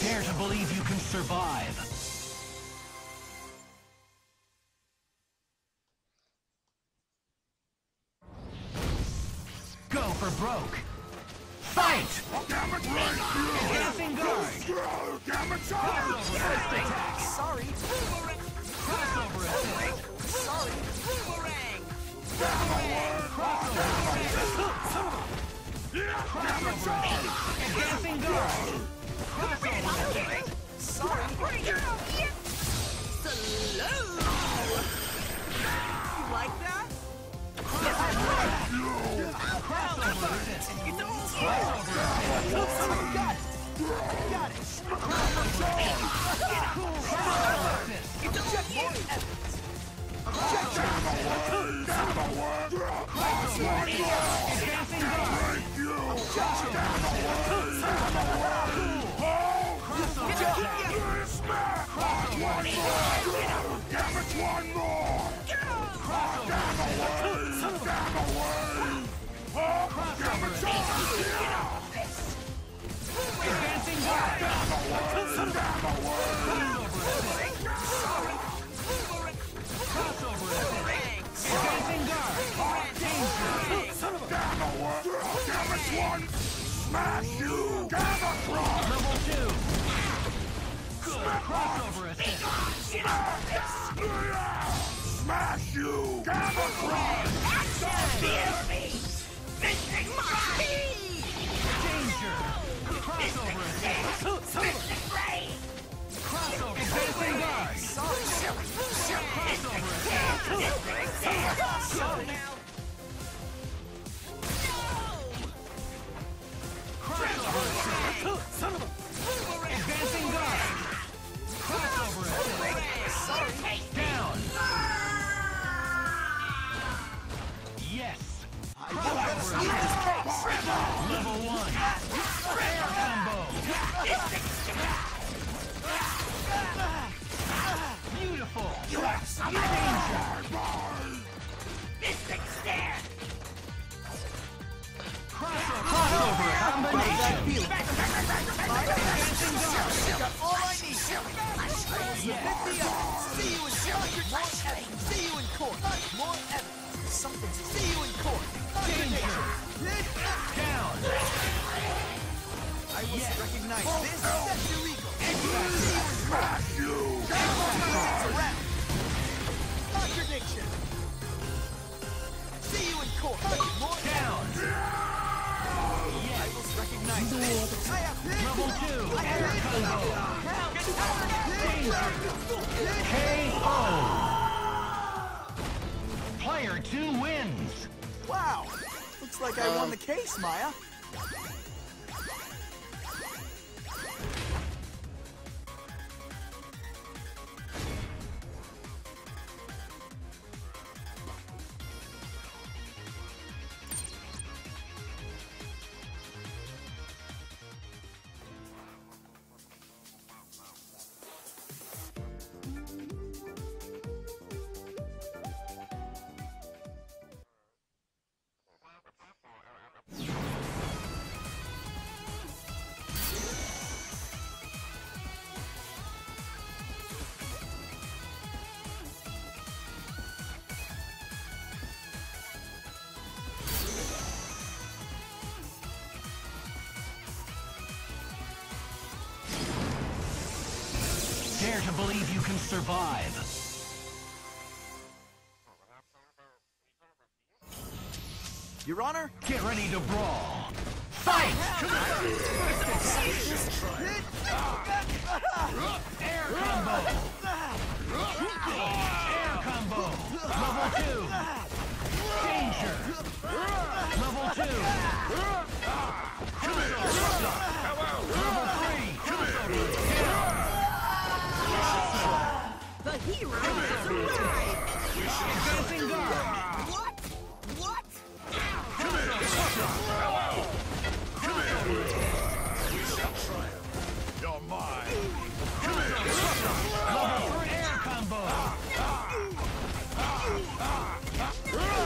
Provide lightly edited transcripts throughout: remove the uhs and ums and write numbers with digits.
Dare to believe you can survive. Go for broke. Fight! Dancing guard! First attack! Sorry. Crossover attack! Sorry. Crossover attack! Dancing guard! Crossover attack! Sorry. Slow. You like that? Crossover attack! Crossover attack! Got it. Got it. Object more evidence. Dancing guard! Smash you! Gamertag! Level 2! Good crossover attack! Smash you! Gamertag! Danger! Crossover attack! Crossover dancing guard! Crossover attack! Sorry now. Crossover attack! Advancing guard! Crossover attack! Sorry. Down! Yes! Crossover attack! Level 1! Air combo! Beautiful! Danger! Crossover combination! Got all I need. Yes! See you in court. More evidence. See you in court. More evidence. Something. See you in court. Danger! Down! I must recognize this. That's illegal. Smash you! Around. Contradiction. See you in court. More Down! I must recognize this. I have Level 2! Air combo! Danger! KO! Player 2 wins! Wow. Looks like I won the case, Maya. Dare to believe you can survive. Your Honor? Get ready to brawl. Fight! Air combo! Air combo! Level 2! Danger! Level 2! Level 3! The hero has arrived! Advancing guard! What? What? You're mine! Level 3 air combo!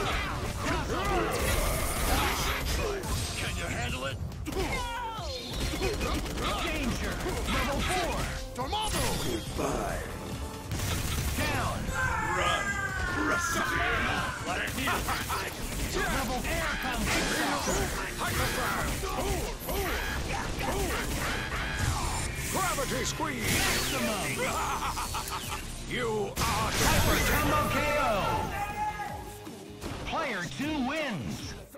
Can you handle it? Danger! Level 4! Dormammu! Goodbye. Down! Run! Let it heal. Level air combo! Gravity squeeze! Maximum! You are Hyper combo KO! Player 2 wins!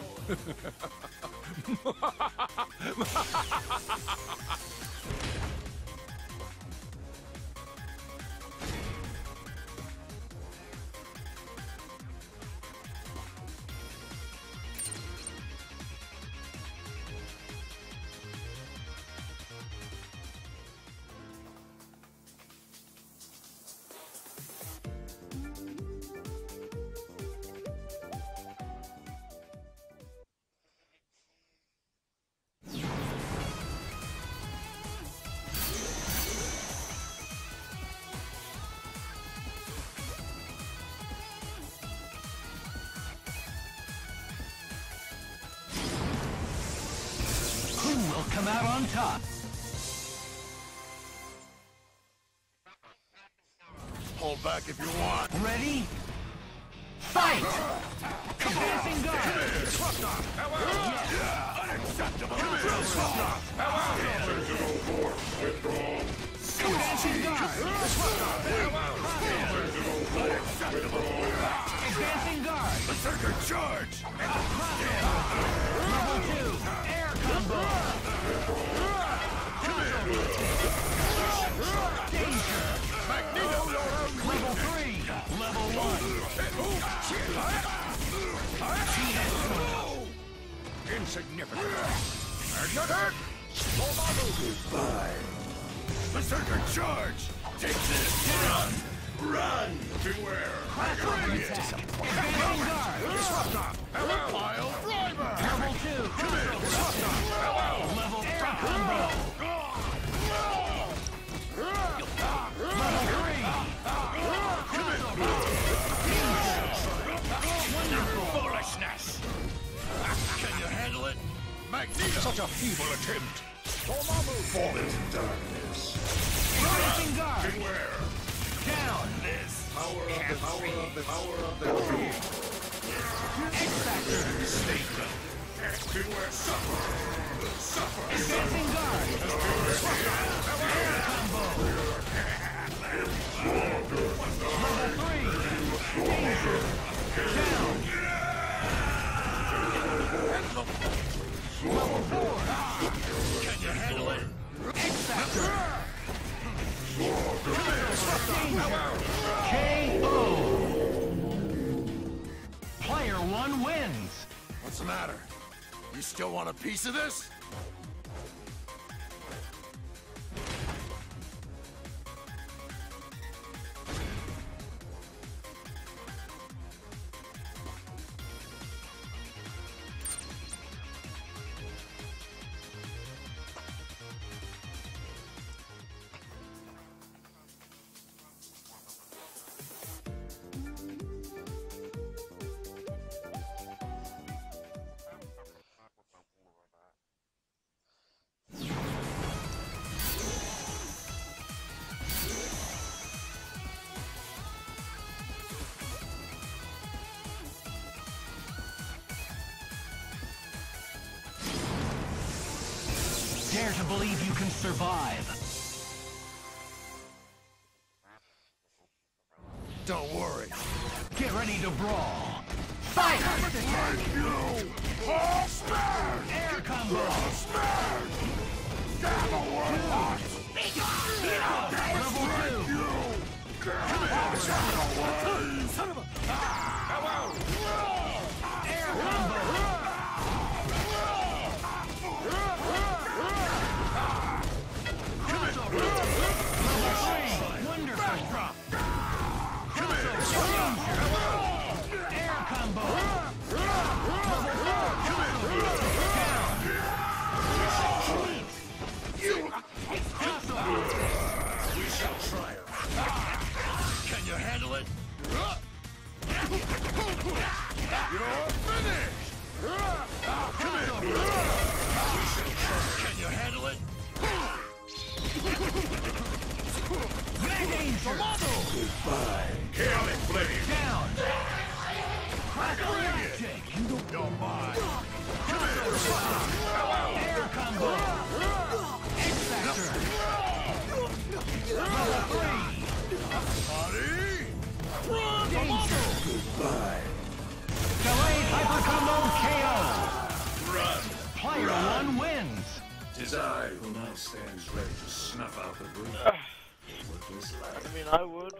Who will come out on top? hold back if you want. Ready? Fight! Advancing guard! Unacceptable! Advancing guard! Advancing guard! Berserker charge! Level 2! Air combo! Danger! Magneto! Level 3! Level 1! Insignificant! Magnetic! Goodbye! Berserker charge! Take this! Run! Run! Beware! Advancing guard! Pile driver! Level 2! Level air combo! Level 3! Wonderful! Foolishness! Can you handle it? Magneto! Such a feeble attempt! Dormammu! Fall into darkness! Advancing guard! Beware! Down! This power of the field! X-Factor! Stay down! Beware! Suffer! Suffer! Advancing guard! Air combo! Level 3! Danger! Down! Level 4! Can you handle it? X-Factor! Danger! KO! Player 1 wins! What's the matter? You still want a piece of this? Dare to believe you can survive. Don't worry. Get ready to brawl. Fight! Thank you! Oh, smash! Air combo! Smash! Gamma warlock! Level 2! Son of a... Air combo! Wonderful! Air combo! We shall triumph. Can you handle it? You're finished! Come here! Can you handle it? Goodbye. Chaotic blade. Down. Bring it. You're mine. Air combo. X-Factor. Level 3. Danger. Goodbye. Delayed hyper combo KO. Run. Player 1 wins. 'Tis I who now stands ready to snuff out the brute. Worthless life. I mean, I would.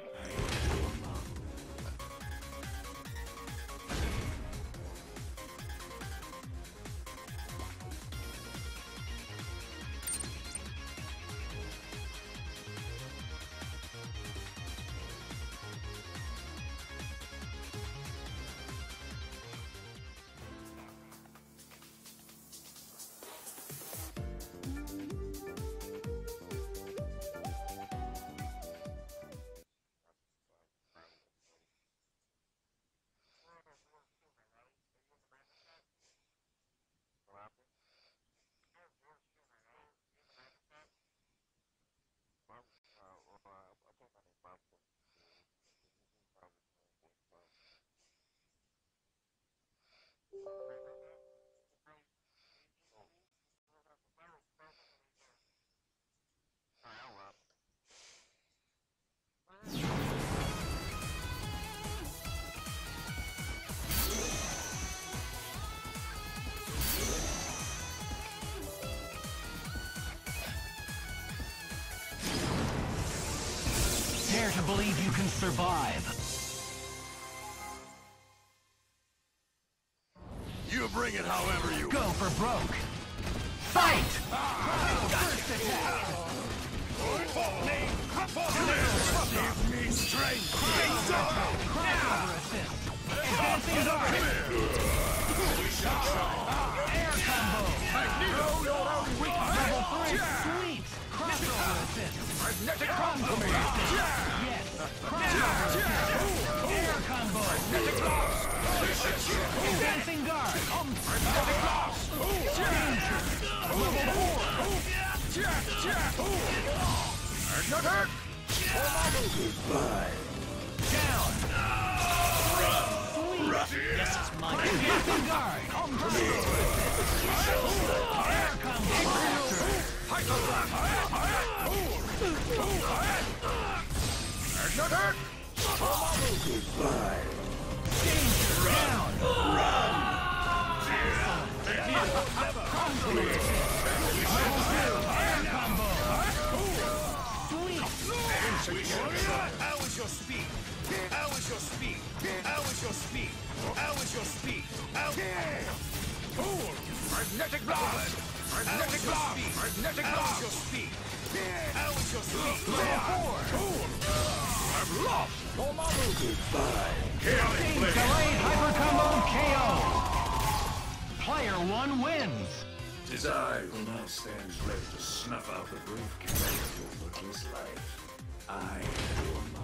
Dare to believe you can survive. You bring it however you Go for broke. Fight! First attack. Give me strength. Crossover assist. Advancing guard. Air combo. Level 3. Sweet. Crossover assist. Crossover assist. Yes. Crossover assist. Air combo. Advancing guard. Danger. Level 4. Goodbye. Down. Sweet. This is mine. Advancing guard. Air combo. Goodbye. Danger. Down. Air combo. Sweet. How is your speed? How is your speed? How is your speed? How is your speed? How magnetic blast! Magnetic blast! Magnetic blast! How is your speed? How is your speed? I'm lost. Goodbye. Chaotic blade. Delayed hyper combo KO. Player 1 wins. 'Tis I who now stands ready to snuff out the brief carry of your worthless life. I am your mom.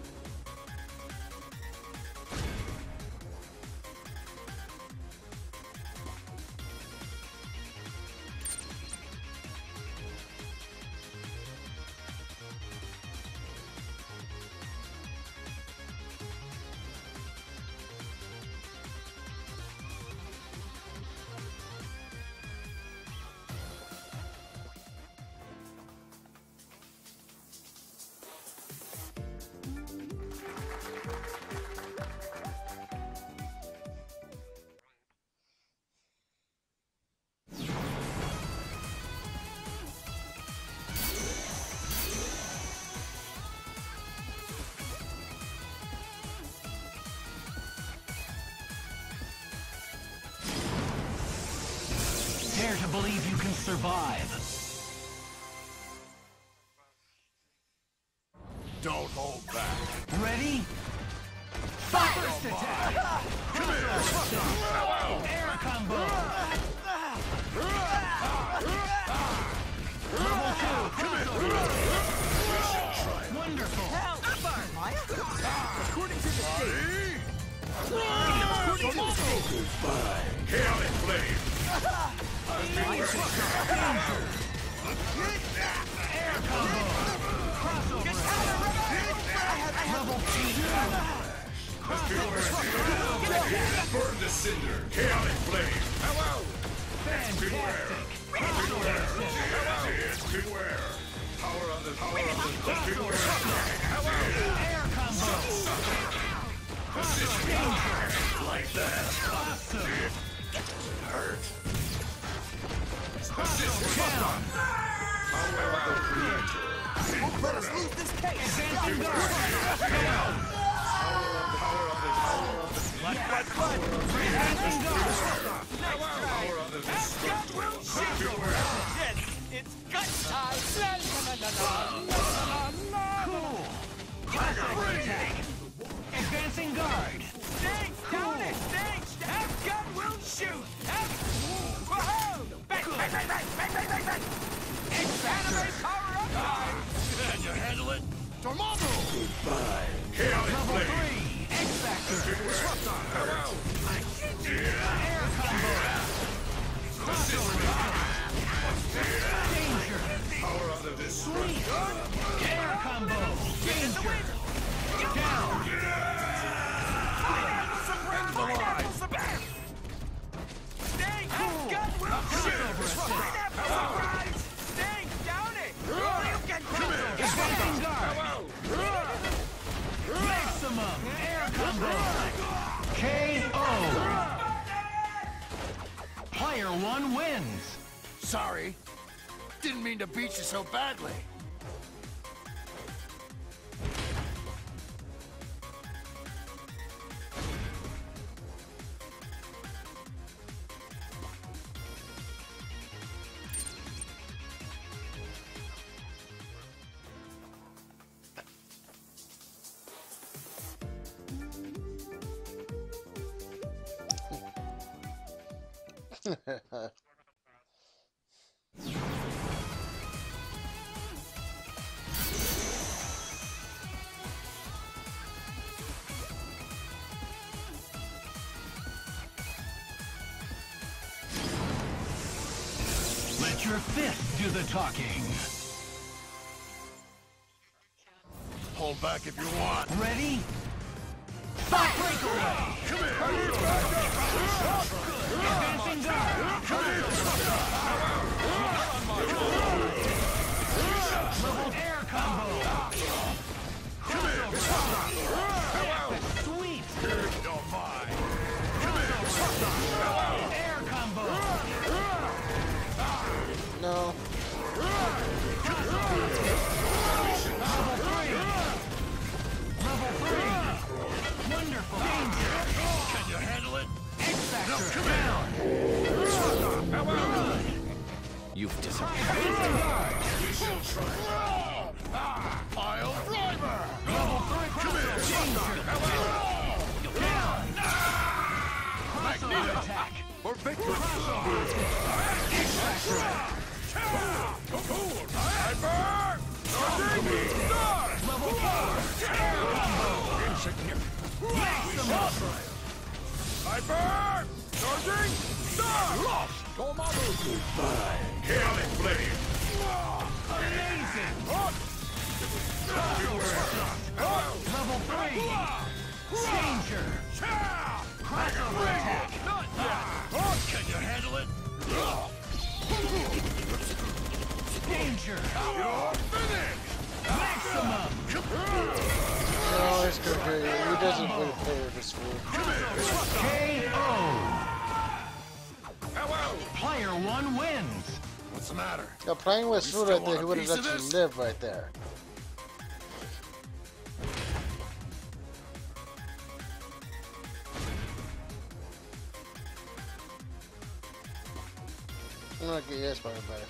Dare to believe you can survive. Don't hold back. Ready? Fight! First attack! Air combo! Level 2! Wonderful! according to the state? According to the state? Goodbye. Chaotic blade. Air combo! Crossover! Cinder, chaotic flame. Hello. Fantastic! Crossover assist! Beware. Power of the beware. Air combo! Danger! Like that. Awesome! Hurt. Down! Power of the creator. Let us lose this case. Advancing guard! Down! Power of the Advancing guard! power of the Yes, it's gut time. Cool! Classic attack! Advancing guard! Sting, down it, sting. Have gun will shoot. Have. Whoa! Bang, bang, bang, bang, bang, bang, bang, bang. Anime power up time. Can you handle it? Dormammu. Goodbye. Chaotic Level flame. 3! X-Factor! Hello. Air combo! Crossover assist! Danger! Power of the destroyer. Sweet! Air combo! Danger! Down! Pineapple surprise. Sting, have gun will shoot. Pineapple surprise. Sting, down it. You can Advancing guard! Maximum! Air combo! KO! Player 1 wins! Sorry. Didn't mean to beat you so badly. Let your fist do the talking. Hold back if you want. Ready? Fight! Breakaway! Come here. Advancing guard! Level air combo! Sweet! Don't mind. Air combo! No. Level 3! Wonderful! Danger! Can you handle it? X-Factor! Down! You've disappointed. Advancing guard! Pile driver. Level 3! Danger! Down! Crossover attack! For victory. Crossover attack! X-Factor! Hyper. Level 4! Air combo! Maximum! Hyper. Charging. Stop. Lost. Dormammu. Goodbye. Chaotic flame. Amazing! Level 3! Danger! Crossover attack! Can you handle it? Danger! You're finished. Maximum! No, it's gonna do it. He doesn't play player this week. KO! Hello. Player 1 wins! What's the matter? Yeah, playing with Food still right there, want he a would have piece of let you this? live right there. I'm gonna get yes by the better.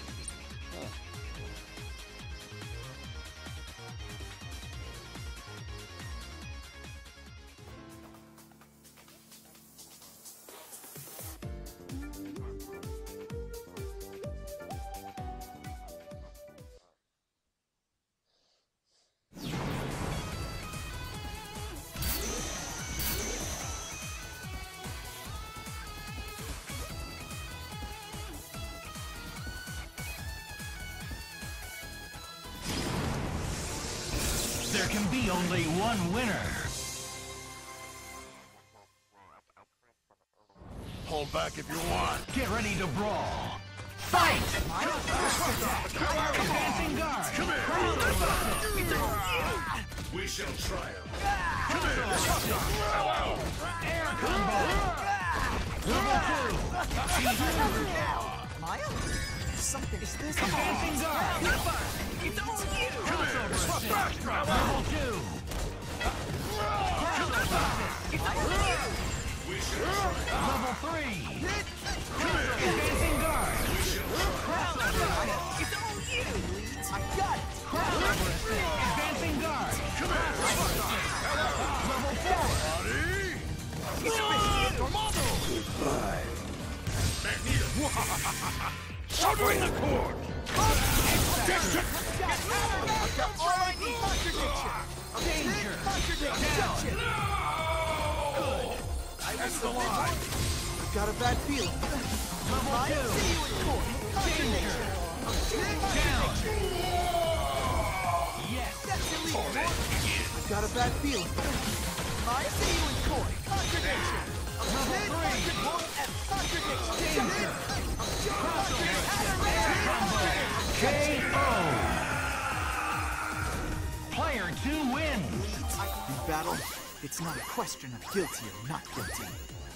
There can be only one winner. fall back if you want. Get ready to brawl. Fight! Advancing guard. Come here. We shall triumph. Come here. Air combo. Level 2. Maya? Something. Is this Advancing guard. It's all you! Crossover assist. Level 2. It's all you! We shall triumph. Level 3. Advancing guard. It's all you! I got it! Crossover assist. Advancing guard. Level 4. Goodbye. Magneto. Severing the cord. I've got all I need! Danger. That's the line. I've got a bad feeling. Level I 2. see you in court! Danger. Down. Yes. That's illegal! I've got a bad feeling. I see you in court! Contradiction! Level 3. Contradiction! KO. Player 2 wins. In battle, it's not a question of guilty or not guilty.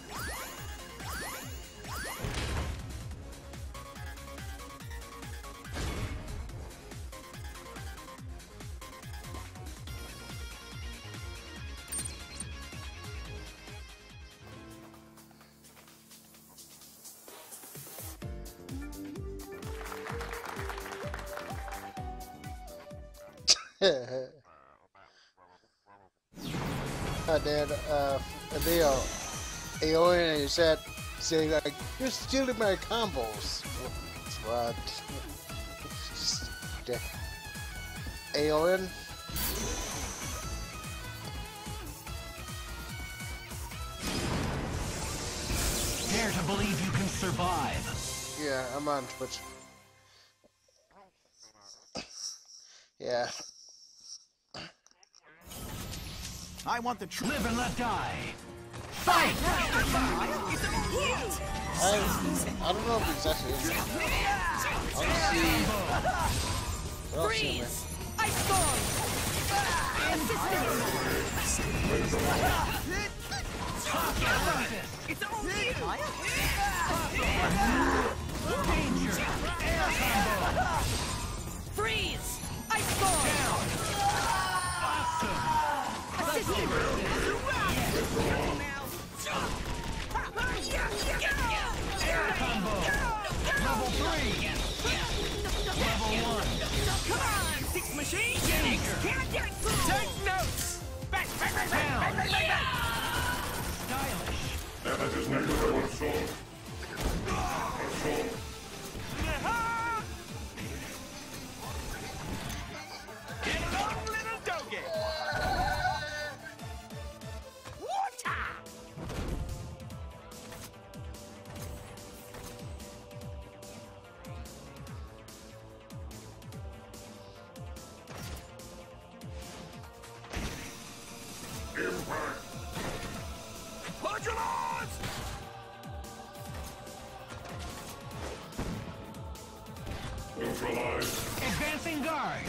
And then, Leo, Aeon is that saying like, you're stealing my combos. What? Aeon? Dare to believe you can survive. Yeah, I'm on Twitch. Yeah. I want the truth. Live and let die. Fight! I don't know if it's actually in there. I'll see. What else is in there? Ice storm! It's all you! Danger! Air combo! Freeze! Ice storm! Awesome! Air combo! Level 3! Level 1! Come on, six machines! Can't get through! Take notes! Bang, bang, bang, bang, bang, bang, bang, bang! Stylish! Get on, little doggy! Water! Modulars! Advancing guard!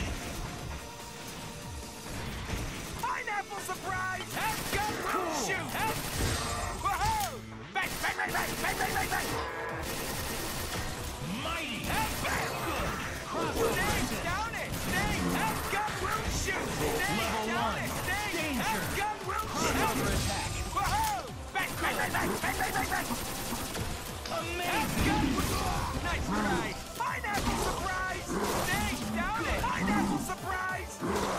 Pineapple surprise! Have gun will shoot! Whoa! Bang, bang, bang, bang, bang, bang, bang, bang! Mighty! Have bang! Good! Stay down it! Stay! Have gun will shoot! Stay Level down 1. it! Stay! Danger. Have gun will Crossover shoot! attack! Whoa! Bang, bang, bang, bang, bang, bang, bang, bang! Have gun will... Nice try! Pineapple surprise! Stay down it! Pineapple surprise!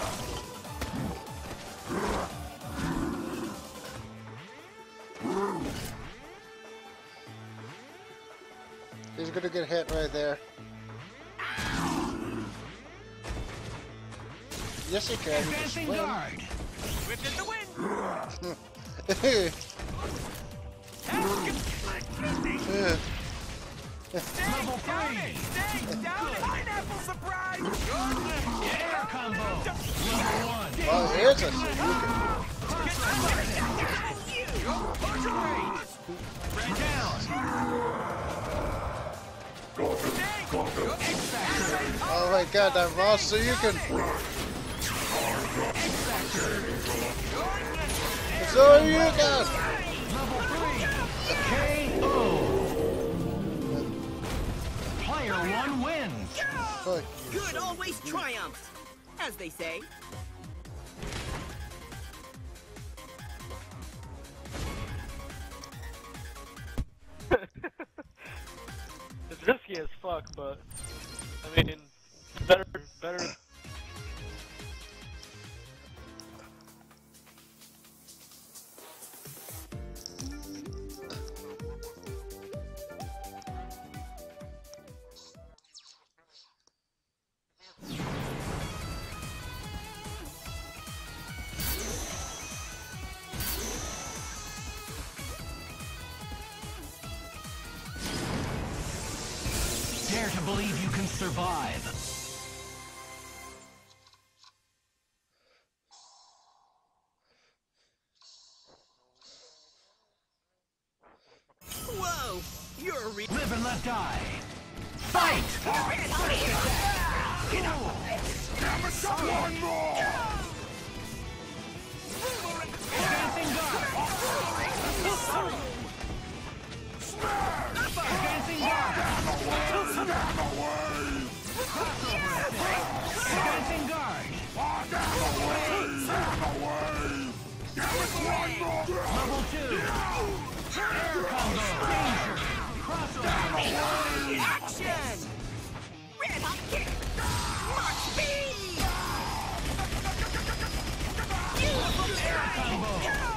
He's gonna get hit right there. Yes, he can. He just Advancing win. guard! Whipped in the wind! Level 3! Stay down it! Pineapple surprise! Air combo! Level 1! Well, here's a Suzuki. Down. Oh my god, that Ross, so you can. So you can. Level 3. KO. Player 1 wins. Fuck. Good always triumphs, as they say. It's risky as fuck, but I mean, better. Dare to believe you can survive. Whoa! You're a real. Live and let die. Fight! One more! Advancing guard. Advancing guard. Advancing guard. Level 2. Air combo. Danger. Crossover. Action! Red hot kick! Mark speed! Air combo.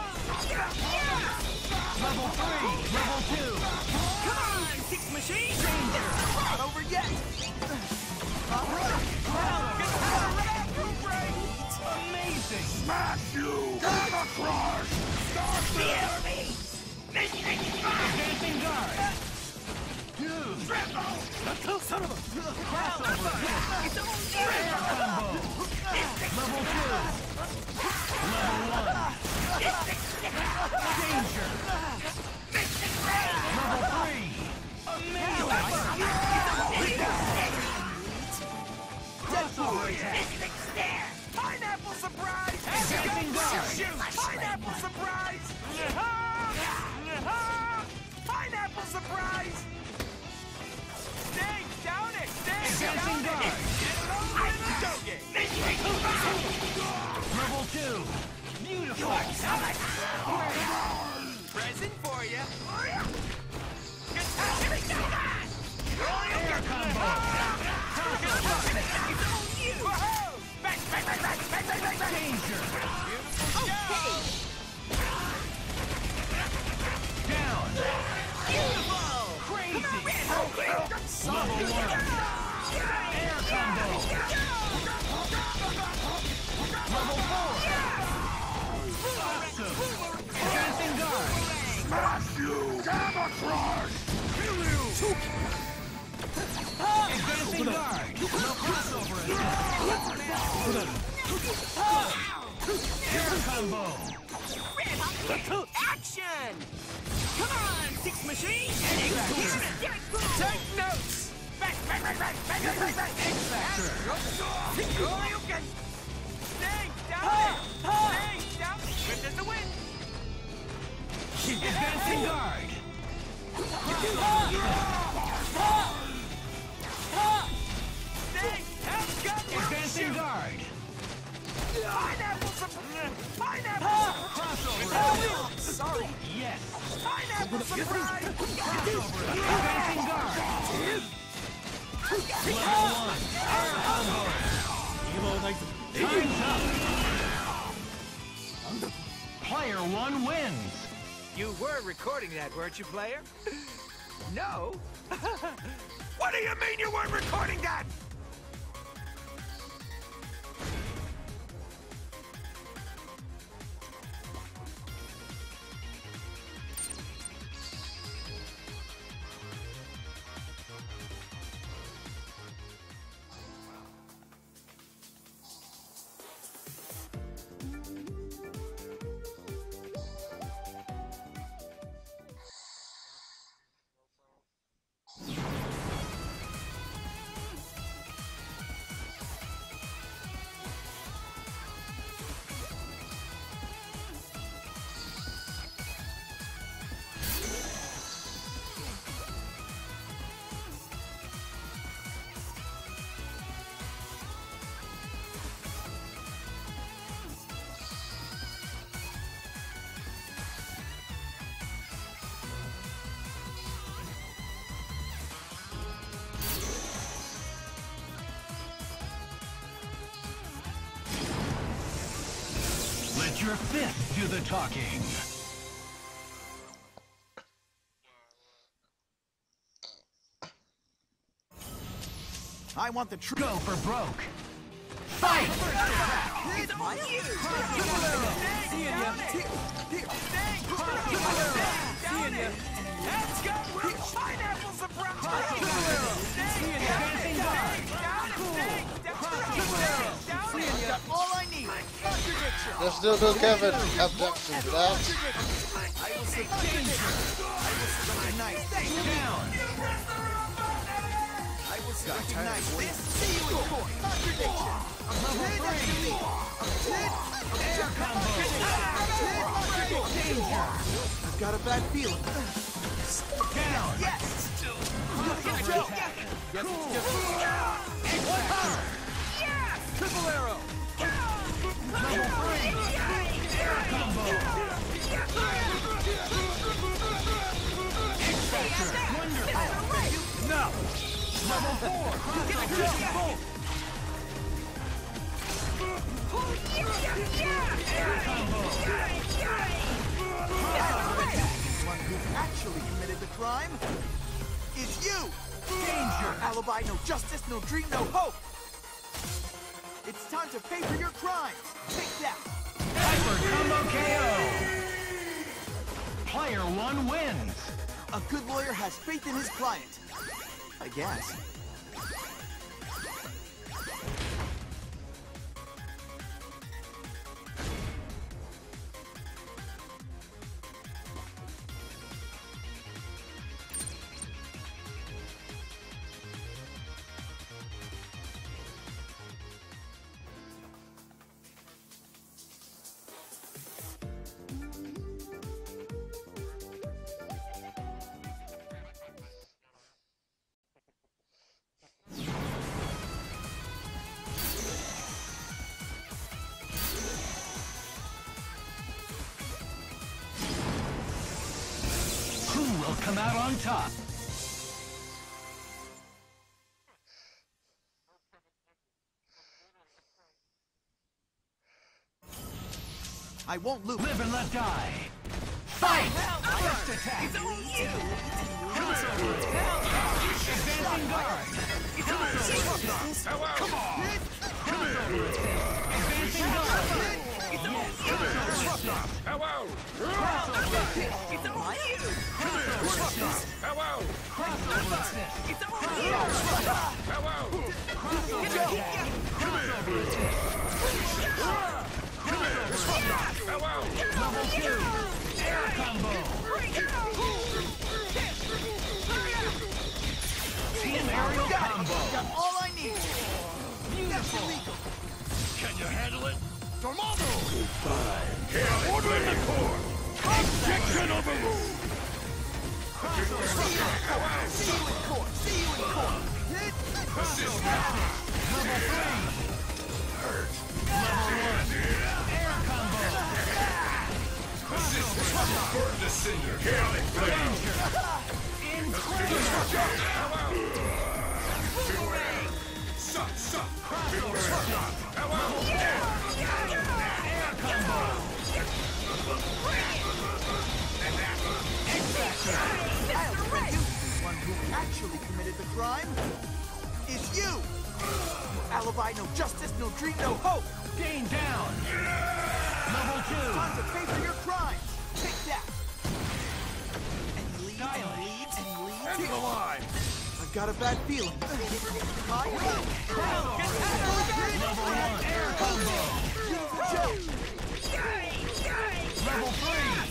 Level 3. Level 2. Come on, Six Machine! Not over yet! Amazing. Smash you! Gamma Crush! Stop it! Advancing guard. Crossover. Air combo. Level 2. Level 1. Danger. Level 3. Amazing. Crossover attack. Pineapple surprise! Advancing guard. Pineapple surprise! Pineapple surprise! Stay down it! Stay Advancing down guard. Level 2. Beautiful. Present for you. Air combo. Danger. Down. Crazy. Level 1. Air combo. Level 4. Awesome. Advancing guard. Smash you! Gamma Crush! Kill you! Advancing guard. No crossover attack. Air combo. Action! Come on, Six Machine! Take notes! You can stay down! Stay down! Swift as the wind! Advancing guard. Advancing guard. Pineapple! Crossover. Sorry. Yes. Pineapple surprise! Advancing guard. Level 1. Air combo. Time's up. Player 1 wins. You were recording that, weren't you, player? No. What do you mean you weren't recording that? your fists do the talking. I want the truth. Go for broke. Fight! It's on you! Let's go! Pineapple surprise! Got all I need! Let's still do Kevin. Abduction. That. I will say danger! I will recognize this! Down! I will recognize this! See you in court! Contradiction! Level 3! Air combo! Danger! I've got a bad feeling. Down! Yes! Triple arrow! Level 3! Air combo! X-Factor! Wonderful! No! Level 4! Air combo! One who actually committed the crime is you! Danger! Alibi, no justice, no dream, no hope! It's time to pay for your crimes! Take that! Hyper combo KO! Player 1 wins! A good lawyer has faith in his client. I guess. Who will come out on top? I won't lose. Live and let die! Fight! First attack! Crossover! Advancing guard! Come on! Crossover! Advancing guard! Hello! Crossover! Hello! Crossover assist! Hello! Crossover attack! Crossover attack! Hello! Level 2! Air combo! Team aerial combo! Got all I need! Beautiful! Can you handle it? Dormammu! Order in the court! Objection overruled! See you in court! See you in court! Assist me! Level 3! Level 1! Air combo! Assist me! Burn the cinder! Chaotic flame! Suck! Suck! Hello! Air combo! I'll defend you! One who actually committed the crime is you! No alibi, no justice, no dream, no hope! Gain down! Level 2! Time to pay for your crimes! Take that! And he leads, and he leads, and he leads. End the line! I've got a bad feeling. My way! Level 1! Air combo! Joe! Level 3!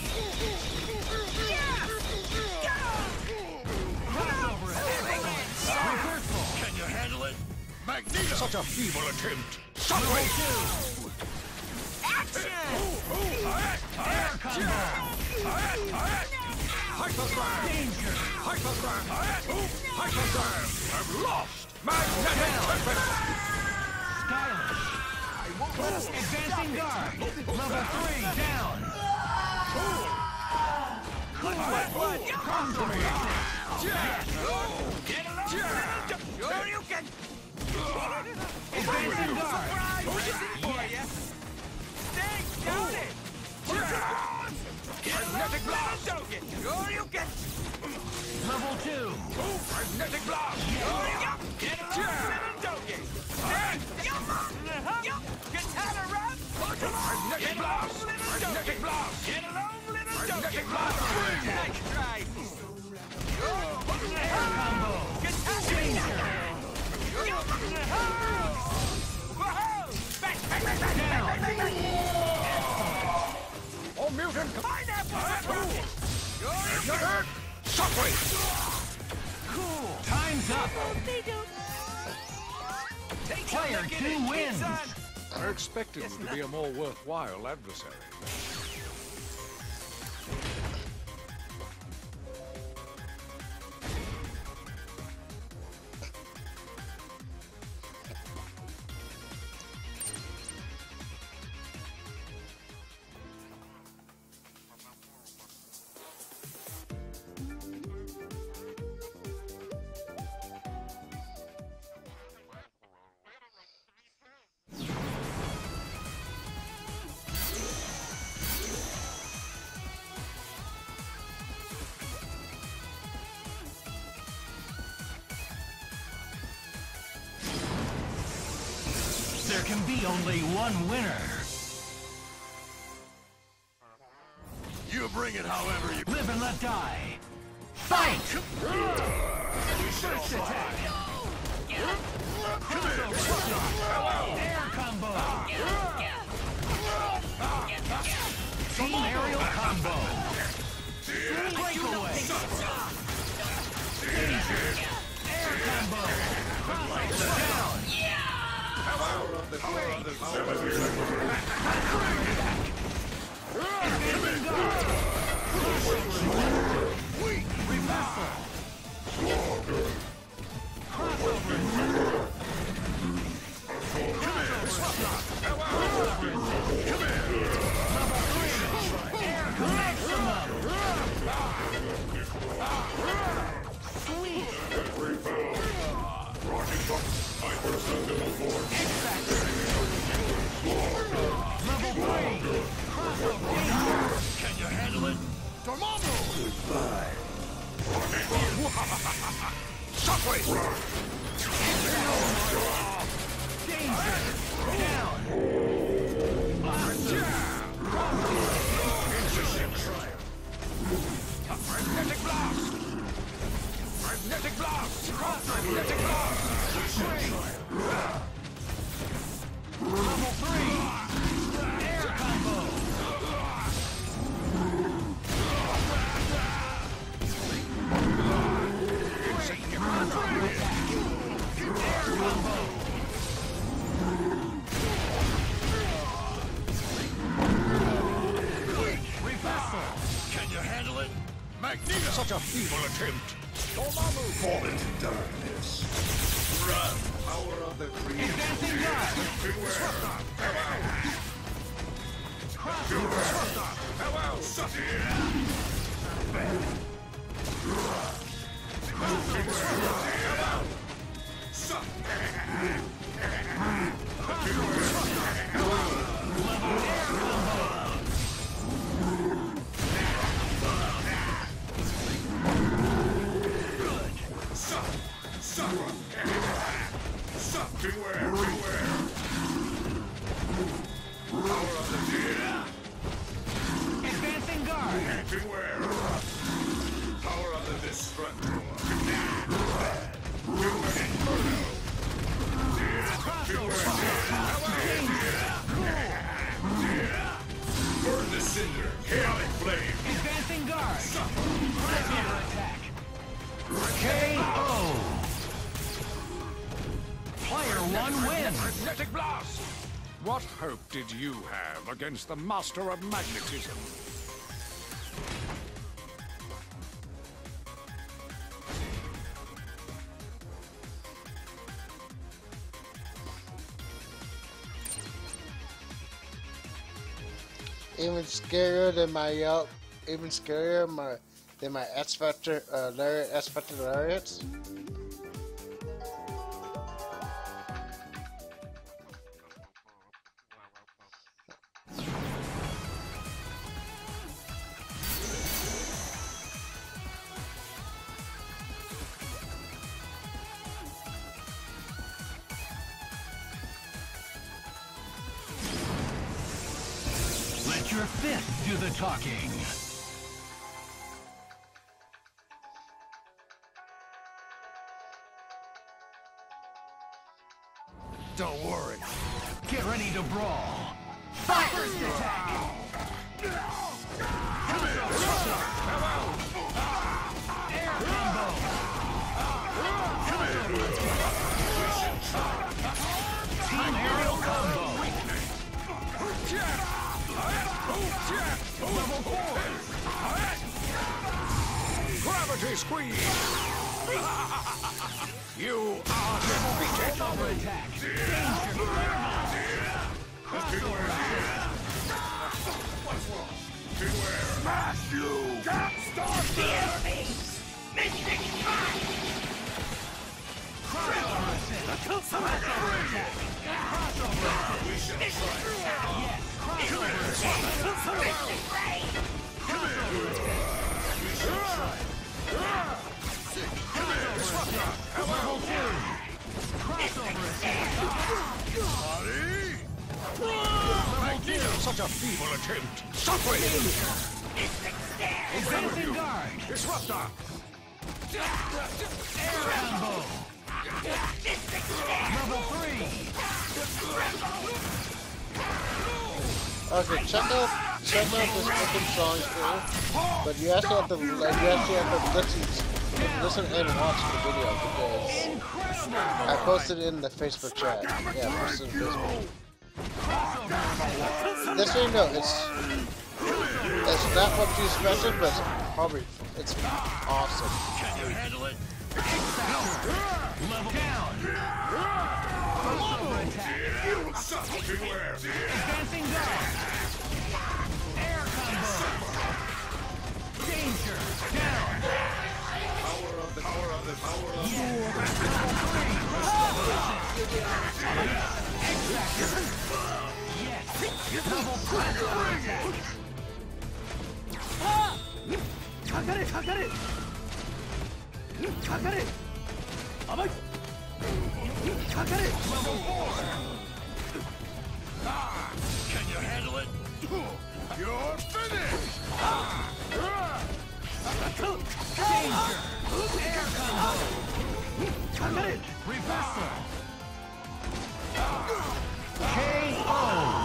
Crossover attack! Reversal! Can you handle it? Magneto! Such a feeble attempt! Level 2! Air combo! Hyperdrive! Danger! Hyperdrive! Hyperdrive! I'm lost! Magnetic weapon! Stylish! I won't let us Advancing guard! Level 3 down! Come to me! Sure you can! Advancing guard! Surprise! Yes! Stay down it! Magnetic blast! Oh, you get! Level 2. Magnetic blast! Get along, donkey! Katana rap! Magnetic blast! Magnetic blast! Get along, little donkey! Magnetic blast! Nice try! Combo. Katana! All mutant! Pineapple! Shockwave! Cool. Time's up. Player 2 wins. I expected you to be a more worthwhile adversary. There can be only one winner. You bring it however you... Live and let die. Fight! First attack. Air combo. Team aerial combo. Breakaway. Air combo. Down. Can you handle it? Dormammu! Goodbye. Shockwave! Danger. Down. Magnetic blast! Magnetic blast! Magnetic blast! Level 3. Air combo. Can you handle it? Magneto! Such a feeble attempt! Dormammu! Fall into darkness. Run! Power of the creation. Advancing guard. Beware! Power of the theater! Advancing guard. Beware! Power of the destructor! Burn the cinder! Chaotic flame! Advancing guard. Counter attack. KO. Player 1 wins. Magnetic blast! What hope did you have against the master of magnetism? Even scarier than my Yelp, even scarier than my X Factor, X Factor Lariats. your fist do the talking. Don't worry. Get ready to brawl. Fight! First attack! Air combo! Team aerial combo! Level 4! Gravity squeeze! You are defeated! Over attack! Danger! Crossover attack! What's wrong? Beware! Smash you! Start there! Crossover assist! Crossover attack! Crossover assist! Yes! Crossover assist! Crossover Level 2! Crossover assist! Level 2! Such a feeble attempt! Stop it! Advancing guard! Disruptor! Air combo! Level 3! Okay, check out this fucking song too. But you actually have to listen and watch the video because I posted it in the Facebook chat. Yeah, I posted it in Facebook. This way, no, it's not what you expected, but it's awesome. Can you handle it? Level down! Crossover attack! Beware! Advancing guard! Air combo! Danger! Down! Power of the Yes! Double crossover attack! Level 4! Can you handle it? You're finished! Danger! Air combo! Reversal! KO!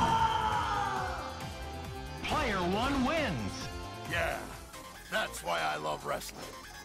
Player 1 wins! Yeah, that's why I love wrestling.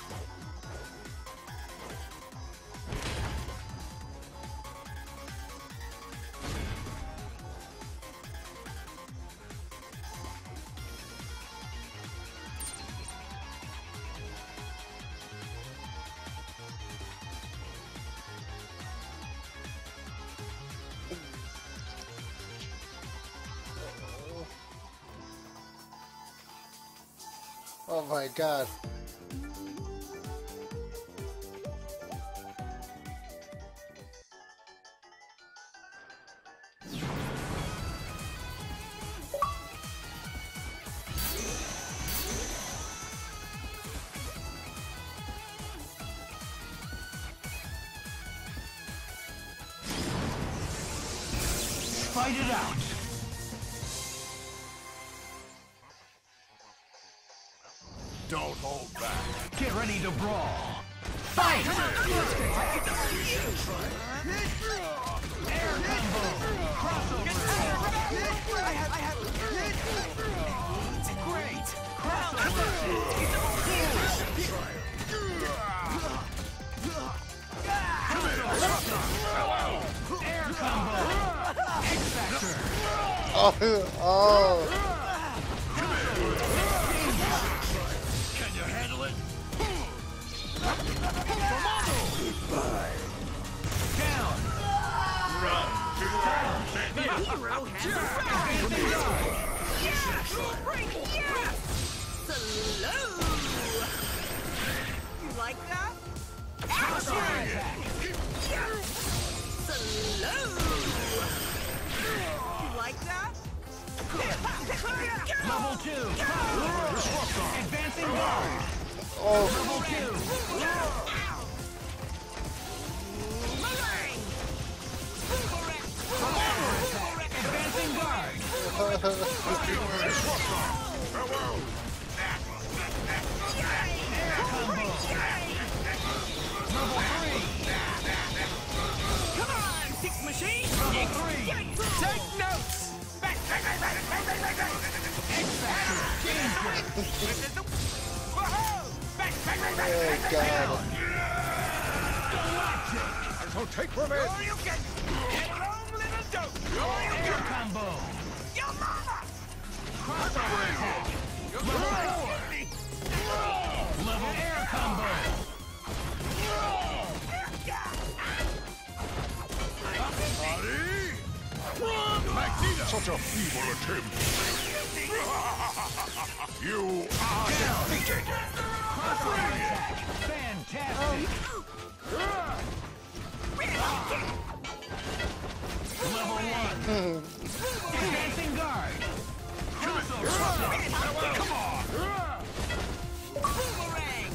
Oh my god. Fight it out! Don't hold back. Get ready to brawl! Fight! Air combo! Crossover attack! Great! Crossover attack! Air combo! X-Factor! Oh! Can you handle it? Down! Run! Hero has Slow! You like that? Crossover attack! Slow! You like that? Level 2! Advancing guard! Oh! Level 2! Advancing guard! Come on, six machine! Take notes! Back! Whoa! Back! Oh god. I shall take revenge. All you get! Get along, little dope! All you Air get! combo. Your mama! Crossover attack. Level 4. Level air combo. Magneto! Such a feeble attempt. You are defeated. Crossover attack. Fantastic. Level 1. Advancing guard. Crossover attack. Come on! Boomerang!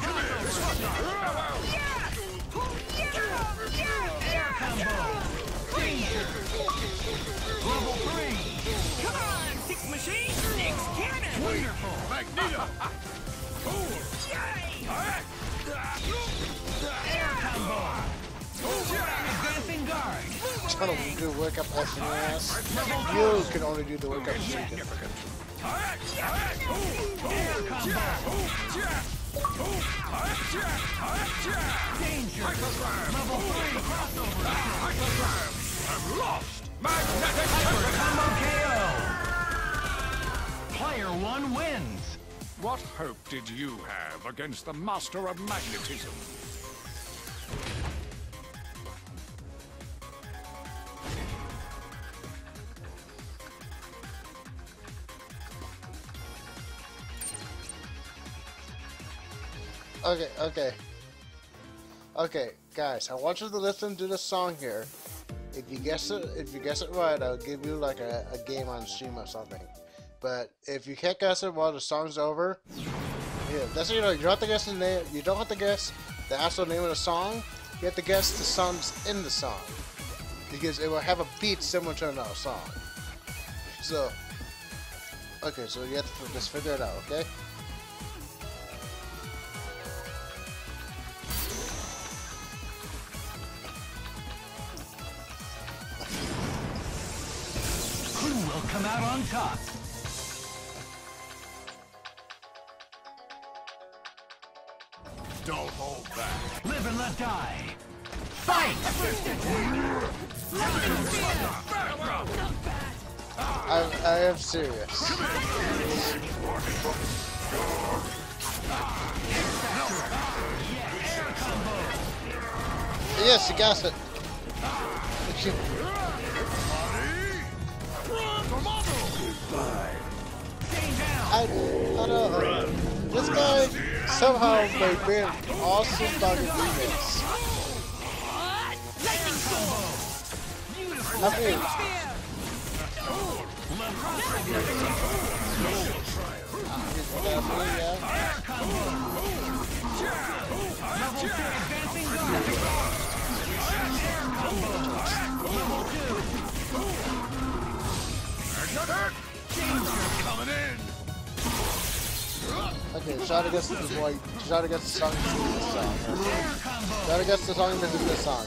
Air combo. Danger. Level 3. Come on, six machine! Six cannon! Wonderful. Magneto! Air combo. Advancing guard. Trying to do work up ass in your ass. You can only do the work up second. Air combo. Danger. Level 3 crossover attack. I'm lost! Magnetic Combo KO. Player 1 wins. What hope did you have against the master of magnetism? Okay, guys, I want you to listen to the song here. If you guess it right, I'll give you like a game on stream or something. But if you can't guess it while the song's over, yeah, that's you don't have to guess the name. You don't have to guess the actual name of the song. You have to guess the songs in the song because it will have a beat similar to another song. So, okay, so you have to just figure it out, okay? Who will come out on top? Don't hold back. Live and let die. Fight! First attack. I am serious. Air combo. Yes, you got it. I don't know. This guy somehow made me an awesome fucking remix. I mean, Air combo. Level 2 advancing guard. Air combo. Level 2. Coming in! okay, try to guess the song in this song. Air combo. Try to guess the song in this song.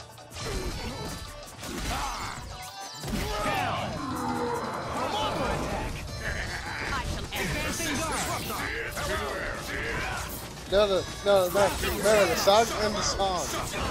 Down. Combo attack. Advancing guard. No, the song and the song.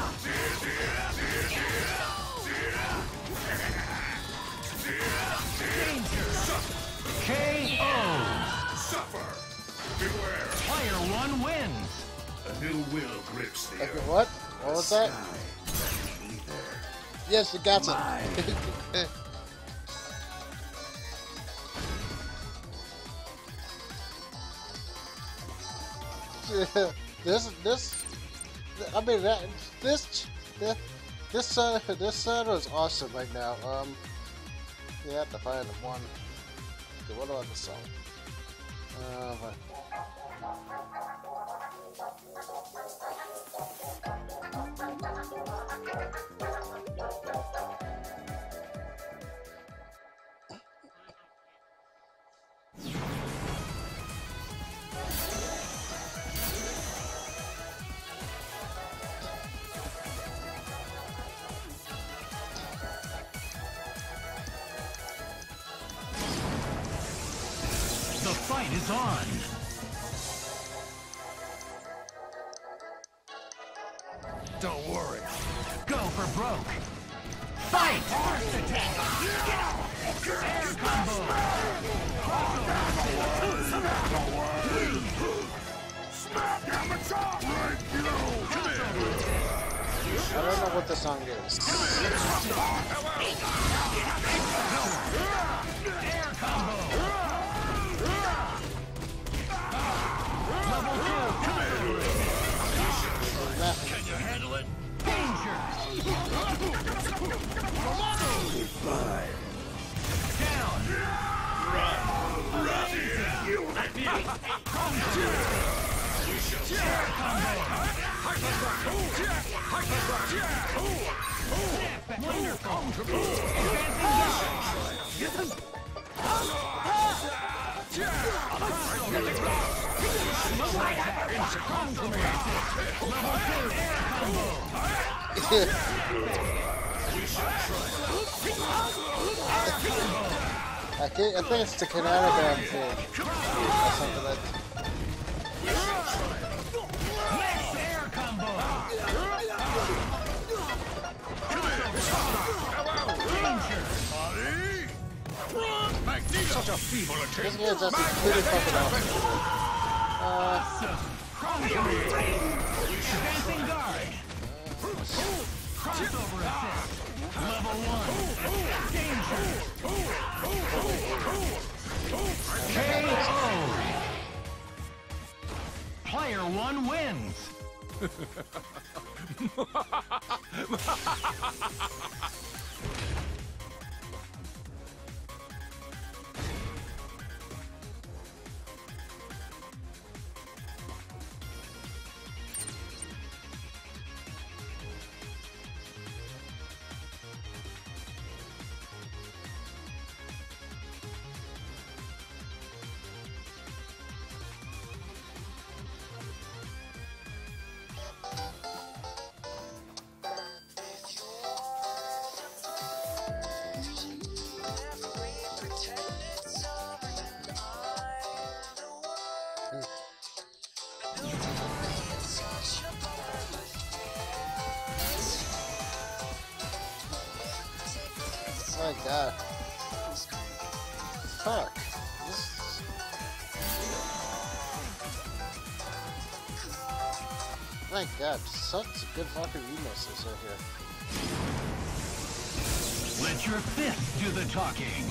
KO. Suffer! Beware! Player 1 wins. A new will grips the Okay, what? What was that? Yes, you got it. This sound is awesome right now. You have to find one. Okay, what about this song? fight is on. Don't worry. Go for broke. Fight! First attack! Air combo! I don't know what the song is. Air combo! Level 2! Can you handle it? Danger! Down! I think it's the Canada band thing. Or something like that. Max air combo! Such a feeble This attempt. game's just really fucking awesome. Advancing guard! Crossover assist! Level 1! Danger! KO! Player 1 wins! My god. Fuck. My god, such good fucking remixes right here. Let your fist do the talking!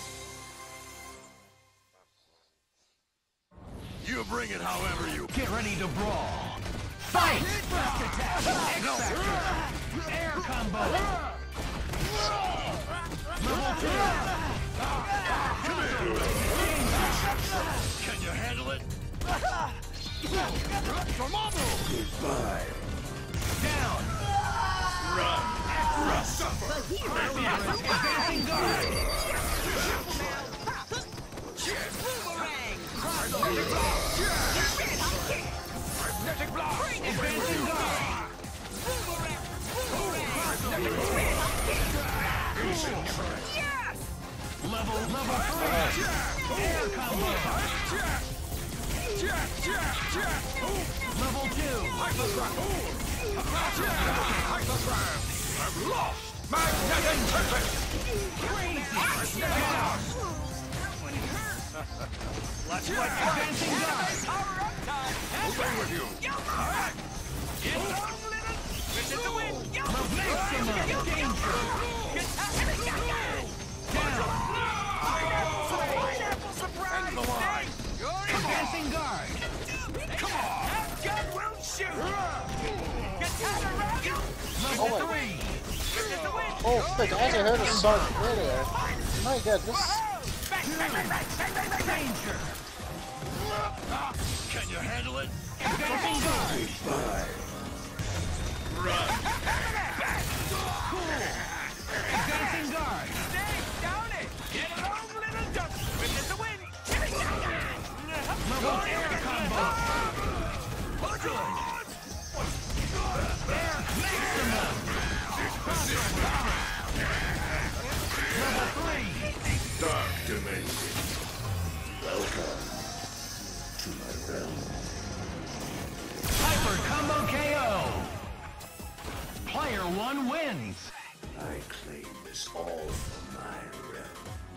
You bring it however you. Get ready to brawl! Fight! First attack! X-Factor! Air combo! Level 2! Can you handle it? Goodbye. Down! Run! Suffer! Advancing guard! Magnetic block. Advancing guard! Yes. Level 3! Air combo! Level 2! I've lost! Magnetic tempest! Advancing guard! Stay with you! Maximum danger! Down! Advancing guard! Gun will shoot. Level 3! Oh, fuck, I actually heard a song earlier. My god, this... Danger! Can you handle it? Advancing guard! Run! Advancing guard! Stay down it. Get along, little duck. Whip is the wind. Level air combo! Air maximum! Level 3! Dark dimension. Welcome. It's all for my realm.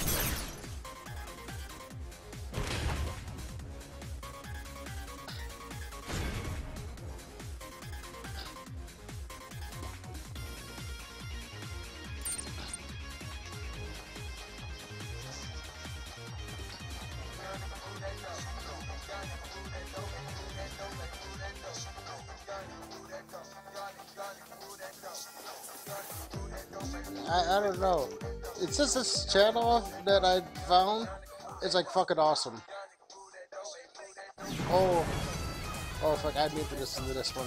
I don't know. It's just this channel that I found. It's like fucking awesome. Oh fuck! I need to listen to this one.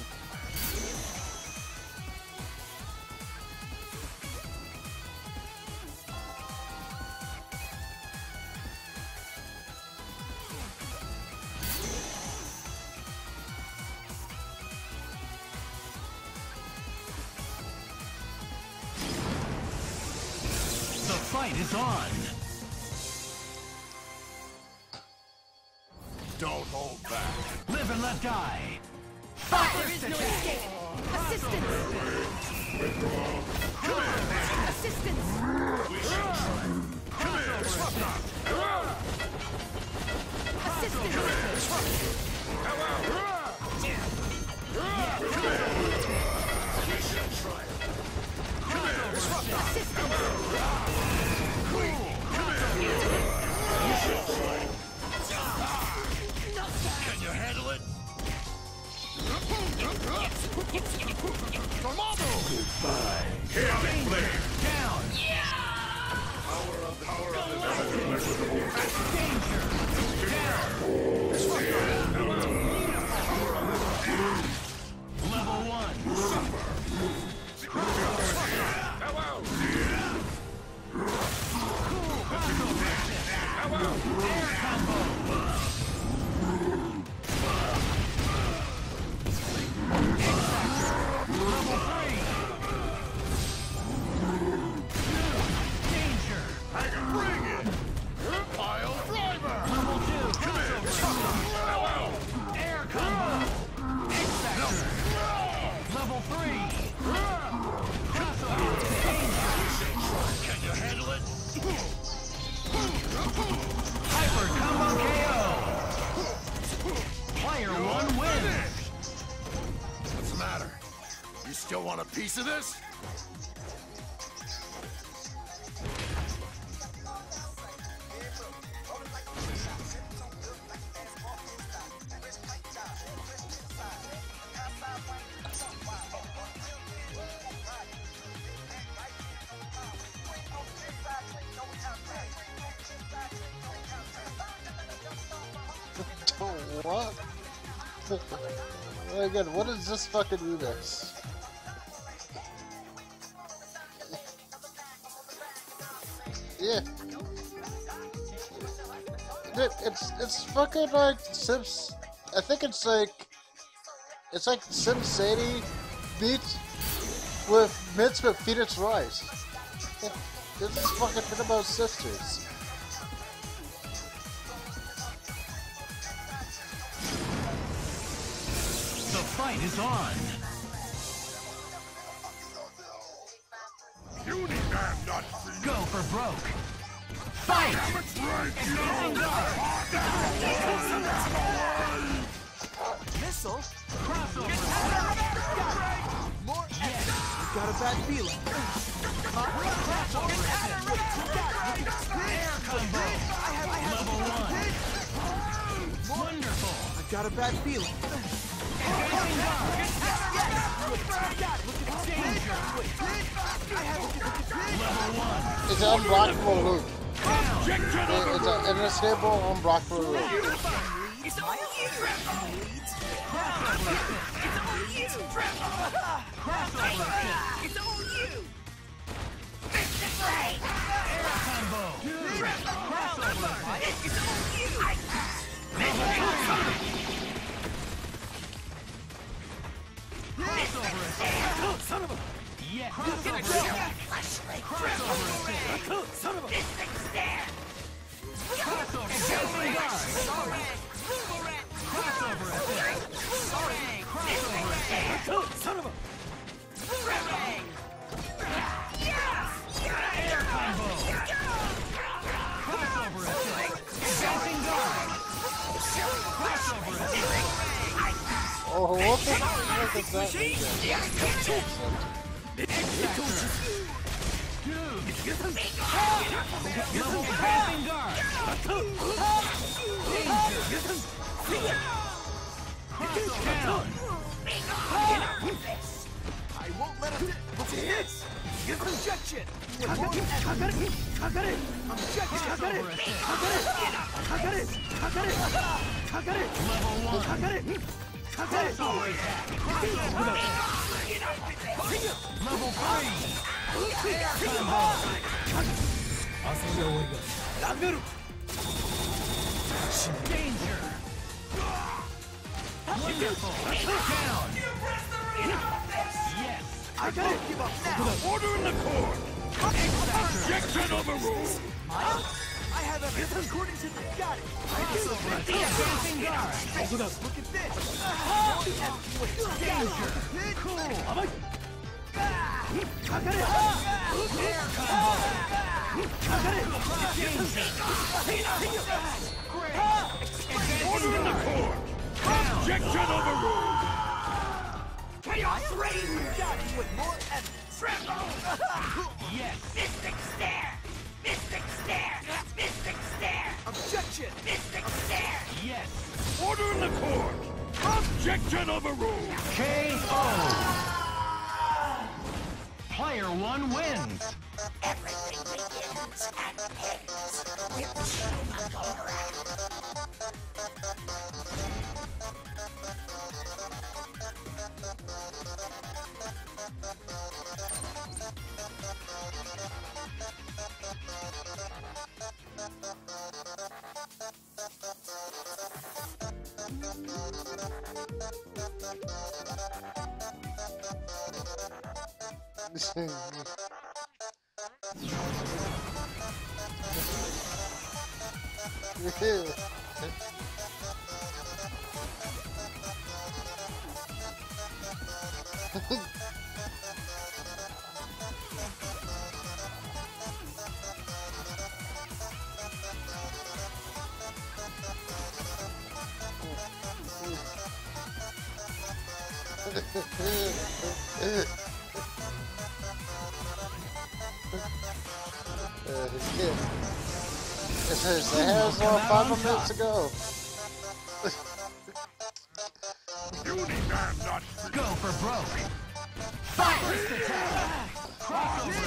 The fight is on. Don't hold back. Live and let die. There is no escape! Assistance! Assistance! Can you handle it? Chaotic flame. Down. Power of the Level 1. Air combo. Level 3. Danger. Bring it. Pile driver. Level 2. Air combo. X-Factor. Level 3. Crossover. Can you handle it? Hyper combo KO. Player 1 wins. What's the matter? You still want a piece of this? What? Again, what is this fucking remix? Yeah. It's fucking like Sims. I think it's like Sim City beats with Mitch with Phoenix Rise. Yeah, this is fucking thing about sisters. The fight is on. You need that nut. Go for broke. Fight! Missile? Crossover. More Yes. got a bad feeling. Crossover. Air combo. Level 1. Wonderful. I've got a bad feeling. Danger. Level 1. It's an unblockable loop. It's an inescapable, unblockable loop. It's all you! It's all you! Air combo. Crossover. It's all you! Crossover. Son of a... Yes. Crossover. Crossover. Son of a... Crossover. Crossover. Crossover. Son of a... Air what the fuck does that mean? I won't let him. What's this? Objection! Objection! Level 3. Danger. Wonderful. Down. Yes. I won't give up now! Order in the court! Objection overruled! I have everything according to the got it! Dancing guard. Look at this! Danger. Cool. Air Order in the court! Objection overruled! Chaos Rain! Got it with more evidence! Yes. Mystic Stare! Mystic Stare! Mystic Stare! Objection! Mystic Stare! Yes. Order in the court! Objection overruled! KO. Player 1 wins. Everything begins and ends with human horror. It says the hair's all 5 minutes ago. Go for broke. First attack. Crossover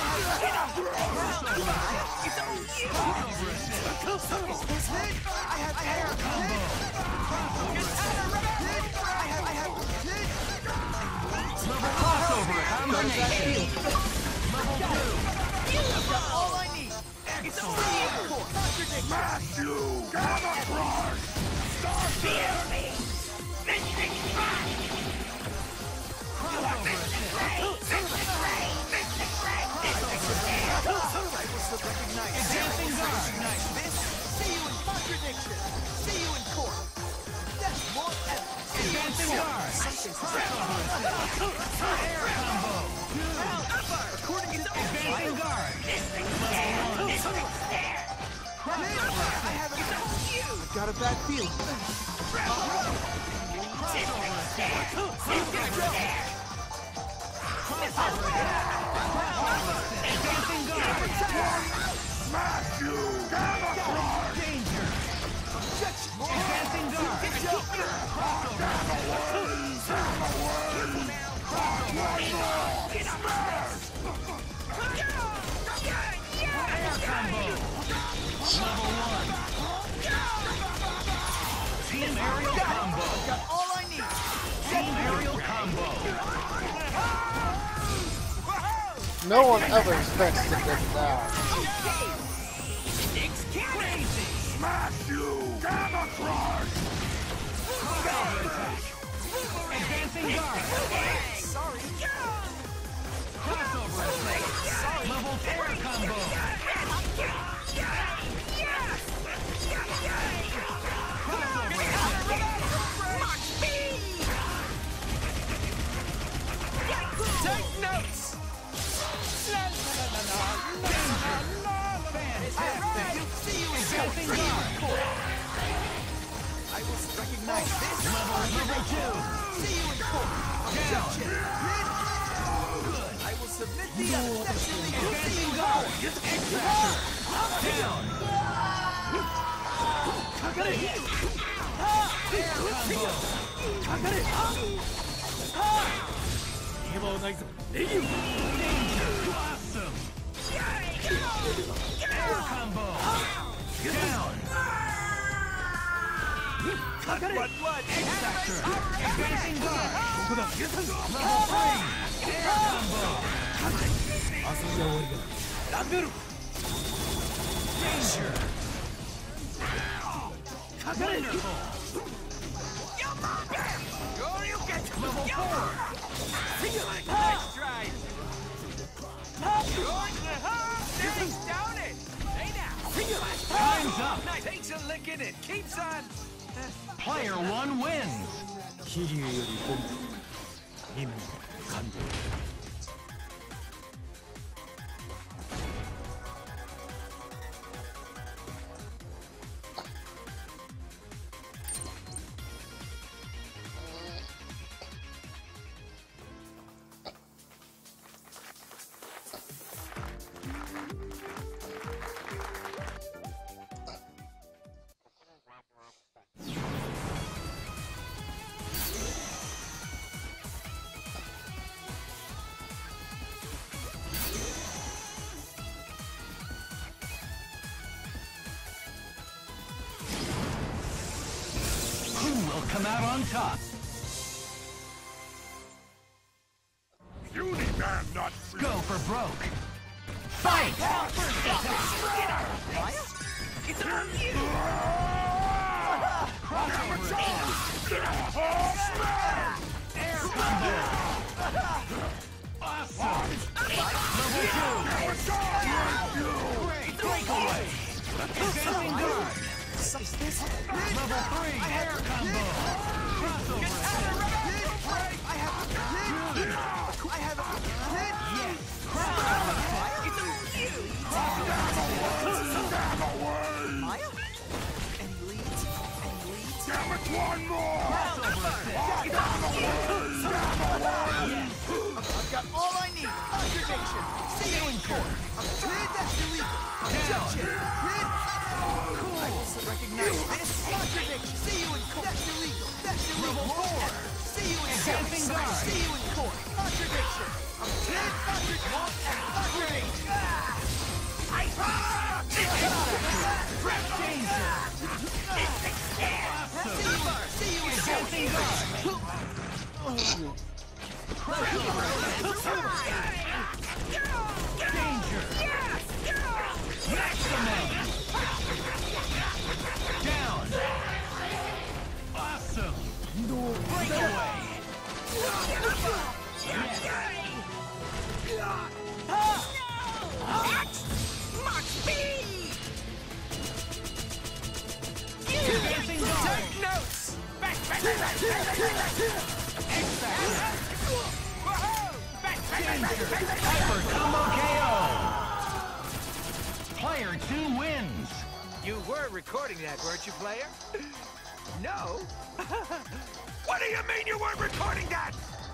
combination. Level 2. I've got all I need. It's only Smash you! Camouflage! Feel me! Mystic Strike! Dancing guard. See you in contradiction! See you in court! That's more evidence! Dancing guard. Air combo. According to Dancing guard. Level 1. I have it. I've got a bad feeling. Dancing guard. Smash you! Camouflage! Danger. Dancing guard. Air combo. Level 1. Team aerial combo. Got all I need. Team aerial combo. No one ever expects to get down. It's crazy. Smash you! Camouflage! Advancing guard. Sorry. Crossover attack. Level 4 combo. Take notes. See you in Advancing guard. I will recognize this. Level 2. See you in court. Objection. Good. I will submit the other. That's illegal. See you in court. Down. Awesome. Air combo. Down. Cut blood. X-Factor. Advancing guard. Level 3. Air combo. Danger. Wonderful. Level 4. Nice try. Good. Down it. Hey now. Time's up. Nice. Takes a licking and keeps on. Player 1 wins. Who will come out on top? Puny man not free. Go for broke. Fight! It's on you. Crossover attack. Air combo. Awesome. Level 2. Great breakaway. Advancing guard. Level 3. Air combo. Crossover attack. I have a Yes. Crossover attack. It's on you. Maya? Any leads? Damn it, one more! Crossover attack. Yes. I've got all I need. Observation. See you in court. That's illegal. Objection. I also recognize this. Observation. See you in court. That's illegal. That's illegal. Level 4. See you in Advancing court. guard. See you in court. Observation. See you in Advancing guard. Danger. Maximum. Down. Awesome. Breakaway. Mach speed! Advancing guard. Take notes! Hyper combo KO. Player 2 wins. You were recording that, weren't you, player? No. What do you mean you weren't recording that?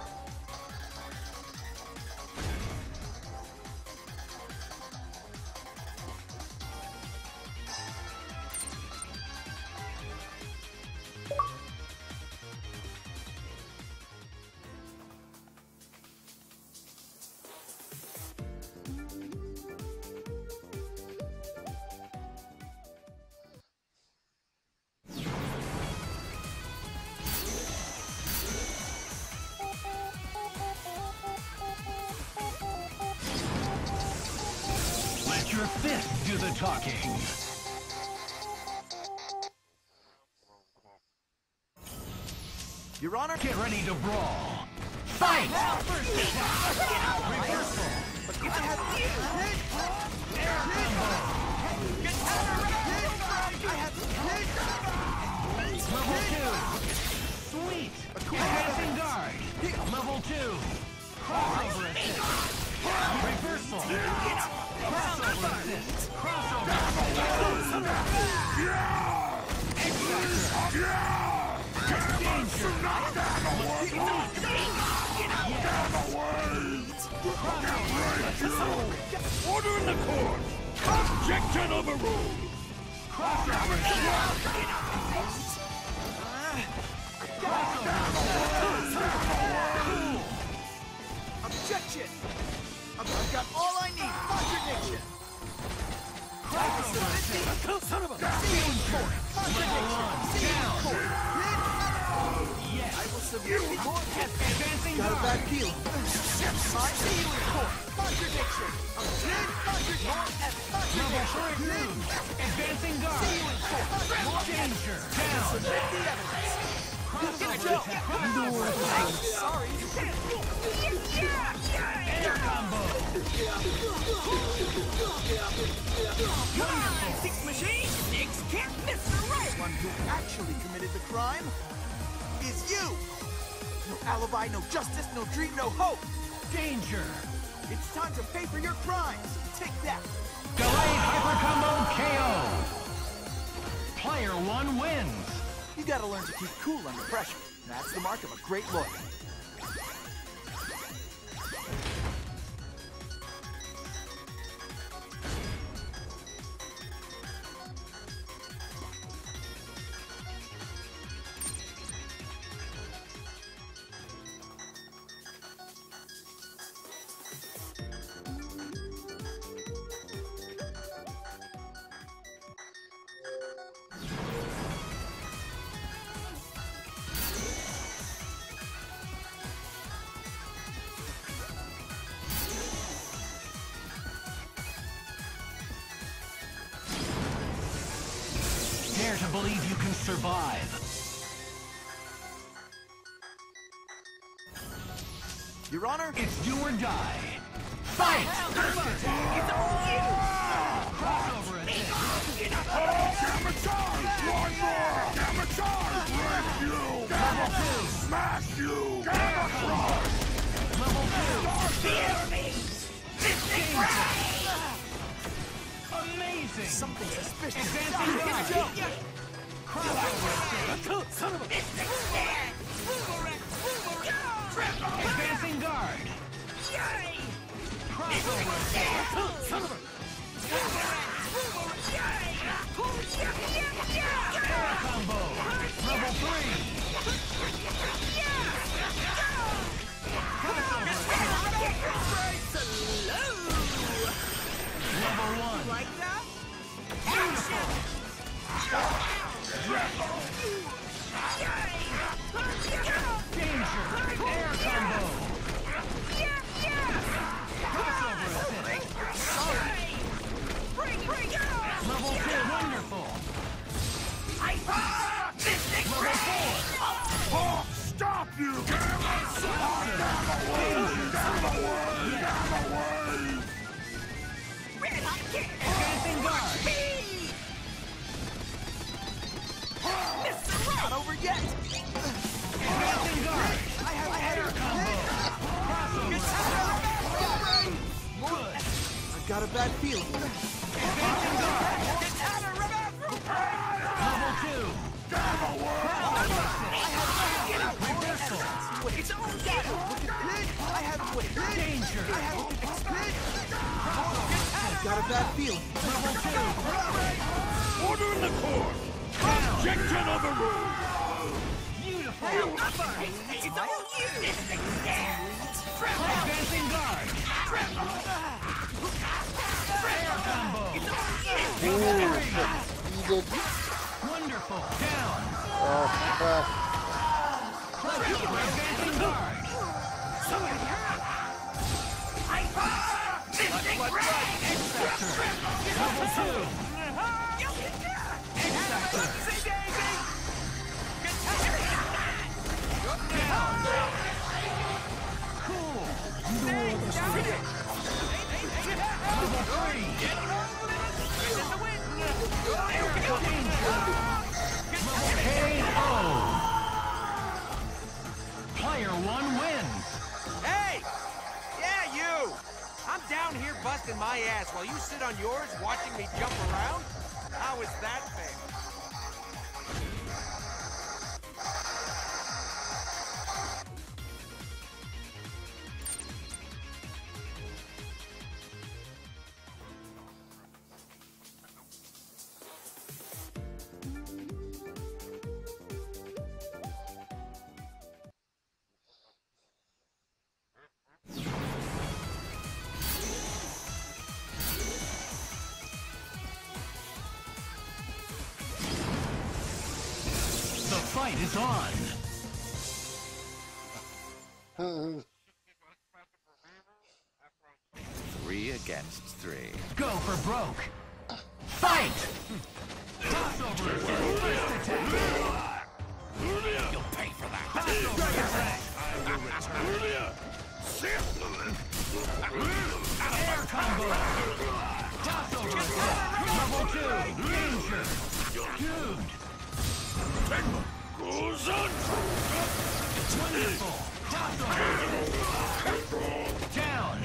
Let your fist do the talking. Your Honor, Get ready to brawl. Fight! First attack. Reversal. Air combo. Level 2. Sweet. Advancing guard. Level 2. Crossover assist. Reversal. Crossover assist. Crossover assist. X-Factor. Order in the court! Objection overruled! Objection! I've got all I need. Contradiction! Son of a... See you in court. Contradiction! See you in court. I will submit the court. Got a bad feeling. See you in court. Contradiction! Contradiction! Contradiction! Advancing guard. See you in court. Danger. Submit the evidence. Sorry. Air combo. Come on, six machine. Six can't miss the right. One who actually committed the crime is you. No alibi, no justice, no dream, no hope. Danger. It's time to pay for your crimes. Take that. Delayed hyper combo KO. Player 1 wins. You gotta learn to keep cool under pressure. That's the mark of a great lawyer. Dare to believe you can survive. Your Honor, It's do or die. Fight! It's all you! Crossover attack. Gamma charge! One more! Gamma charge! Break you! Gamma 2! Smash you! Gamma charge! Level 2. Amazing! something suspicious. Advancing guard. Crossover attack. Son of a... Advancing guard. Crossover attack. Son of a... Air combo. Level 3. Crossover attack. Level 1. Like that? Danger. Air combo. Crossover attack. Level 2. Wonderful. Level 4. Hawk, stop you! Gamma! Advancing guard. Not over yet. Advancing guard. I have Air combo. Crossover. Good. I've got a bad feeling. Advancing guard. Level 2. Reversal. It's all dead. I have wait. Danger. I have I've got a bad feeling. Level 2. Order in the court! Objection overruled! Beautiful. It's all you. Advancing guard. Air combo. You did. Wonderful. Down. Advancing guard. Level 2. Cool. Level 3. KO. Player 1 wins. Hey! Yeah, you! I'm down here busting my ass while you sit on yours watching me jump around? How is that fair? fight is on. 3 against 3. Go for broke. Fight! Toss over assist. First attack. You'll pay for that. Toss over attack. Air combo. Toss over attack. Level 2. Danger. Dude. Goes on. Wonderful. Toss over. Down.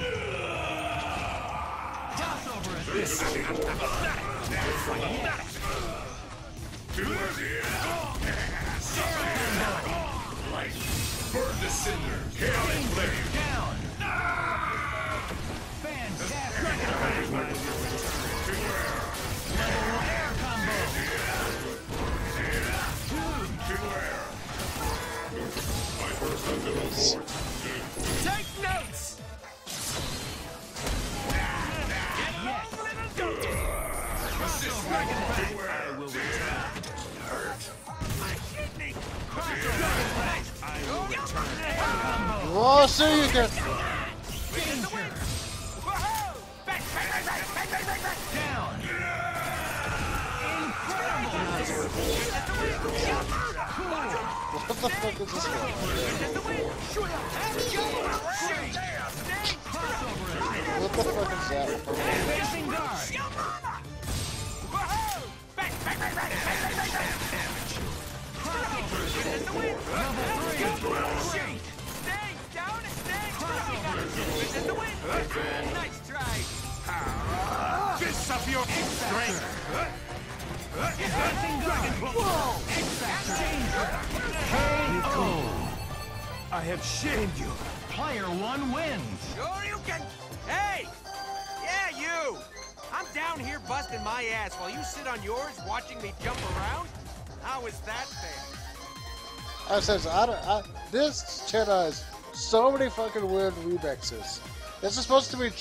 Toss over assist. Burn the cinder. Chaotic flame. Down. Fantastic. Level air combo. Take notes! Oh, so you can. Down. What the fuck is this one? What the fuck is that? Facing guard. Nice try. Fist up your strength. Facing guard. KO. I have shamed you. Player 1 wins. Sure you can. Hey! Yeah, you! I'm down here busting my ass while you sit on yours watching me jump around? How is that fair? This channel has so many fucking weird remixes. This is supposed to be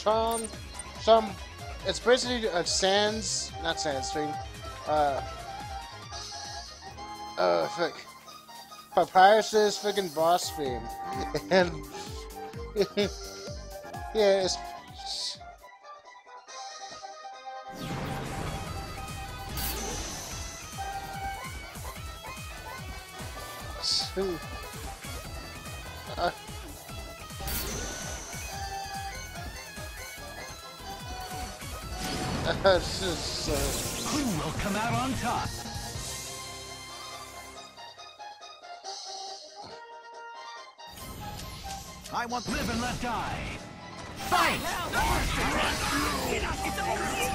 it's basically a not Sandstream, fuck. Papyrus's freaking boss theme. And, yeah, it's... It's just Who will come out on top? I want live and let die. Fight! It's all you!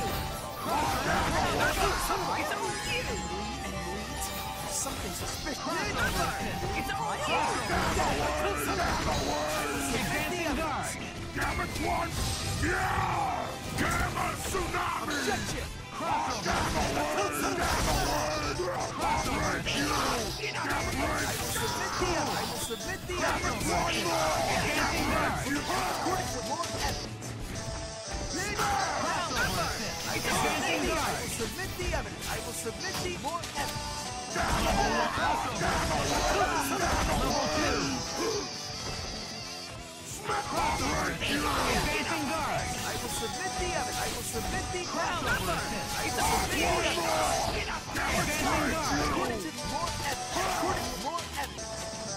Something suspicious. It's all you! Advancing guard. Gamma one! Yeah! Gamma tsunami! I will submit the evidence. Advancing guard. According to more evidence. Advancing I guard. will submit the evidence. I will submit the more evidence. Advancing guard. I will submit the evidence. I will submit the Crossover assist. I will submit the evidence. Advancing guard. According to more evidence. According to more evidence.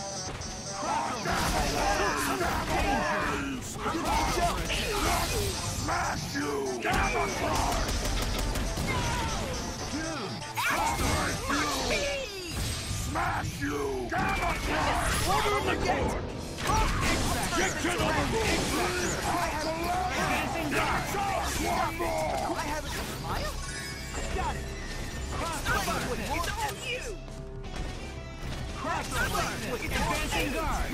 Smash you! Gamma one! Smash you! Gamma one! Get to the Advancing guard. one more! I have it. Maya? I got it. It's all you! Advancing guard.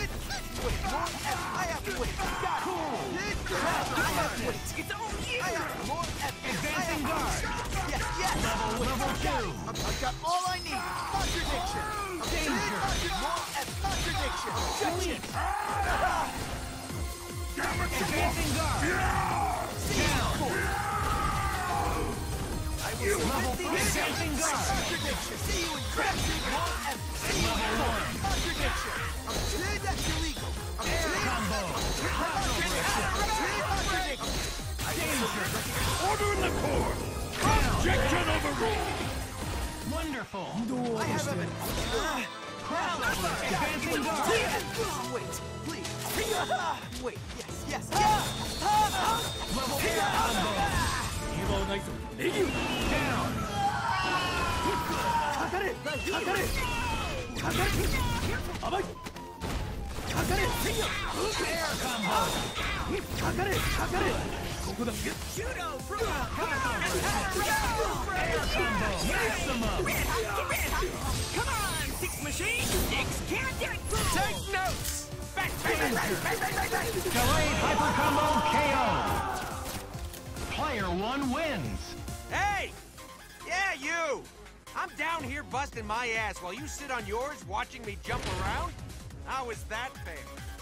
I have to wait. Got it. It's all you! I have more evidence. Advancing guard. Yes, yes. Level 2. I've got all I need. Contradiction. Danger. More contradiction. Delete. Advancing guard. Down. I will Level 3 advancing guard. Contradiction. See you in crap. See you in court. Contradiction. That's illegal. Air combo. Crossover assist. Danger. Order in the court! Objection overruled! Wonderful. I have a... Crossover advancing guard. Wait, please. Wait, yes. Level 4 combo. Down. Air combo. Judo through. Air combo. Maximum. Come on, Six Machine. Six can't get through. Take notes! Delayed hyper combo KO. Player 1 wins. Hey! Yeah, you! I'm down here busting my ass while you sit on yours watching me jump around? How is that fair?